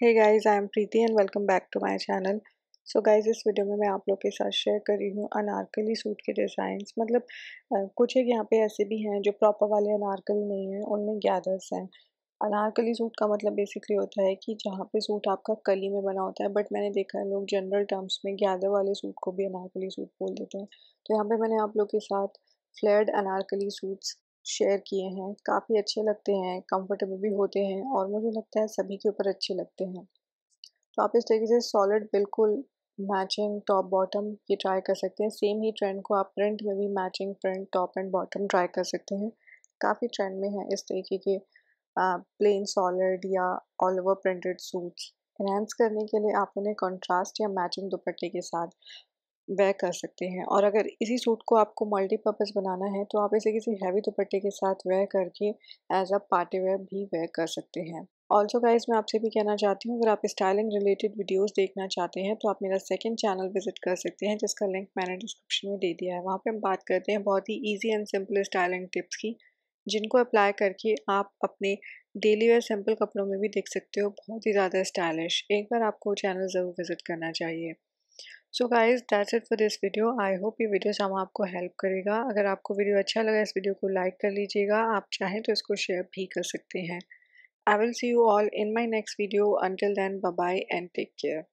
Hey guys, I am Preeti and welcome back to my channel. So guys, इस video में मैं आप लोग के साथ शेयर कर रही हूँ अनारकली सूट के डिज़ाइंस। मतलब कुछ एक यहाँ पे ऐसे भी हैं जो प्रॉपर वाले अनारकली नहीं हैं, उनमें गैदर्स हैं। अनारकली सूट का मतलब बेसिकली होता है कि जहाँ पे सूट आपका कली में बना होता है, बट मैंने देखा है लोग जनरल टर्म्स में गैदर वाले सूट को भी अनारकली सूट बोल देते हैं। तो यहाँ पे मैंने आप लोग के साथ फ्लेयर्ड अनारकली सूट्स शेयर किए हैं। काफ़ी अच्छे लगते हैं, कंफर्टेबल भी होते हैं और मुझे लगता है सभी के ऊपर अच्छे लगते हैं। तो आप इस तरीके से सॉलिड बिल्कुल मैचिंग टॉप बॉटम ये ट्राई कर सकते हैं। सेम ही ट्रेंड को आप प्रिंट में भी matching print top and bottom try कर सकते हैं। काफ़ी ट्रेंड में है इस तरीके के प्लेन सॉलिड या all over printed suits. Enhance करने के लिए आप उन्हें कंट्रास्ट या मैचिंग दुपट्टे के साथ वेयर कर सकते हैं। और अगर इसी सूट को आपको मल्टीपर्पज़ बनाना है तो आप इसे किसी हैवी दुपट्टे के साथ वेयर करके एज अ पार्टी वेयर भी वेयर कर सकते हैं। ऑल्सो गाइज, मैं आपसे भी कहना चाहती हूँ, अगर आप स्टाइलिंग रिलेटेड वीडियोस देखना चाहते हैं तो आप मेरा सेकंड चैनल विजिट कर सकते हैं, जिसका लिंक मैंने डिस्क्रिप्शन में दे दिया है। वहाँ पे हम बात करते हैं बहुत ही easy and simple styling tips की, जिनको अप्लाई करके आप अपने डेली वेयर सिंपल कपड़ों में भी देख सकते हो बहुत ही ज़्यादा स्टाइलिश। एक बार आपको चैनल ज़रूर विजिट करना चाहिए। So guys, that's it for this video. I hope ये वीडियो हम आपको हेल्प करेगा। अगर आपको वीडियो अच्छा लगा, इस वीडियो को लाइक कर लीजिएगा। आप चाहें तो इसको शेयर भी कर सकते हैं। I will see you all in my next video. Until then, bye bye and take care.